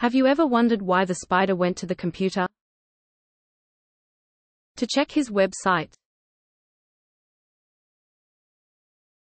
Have you ever wondered why the spider went to the computer? To check his website.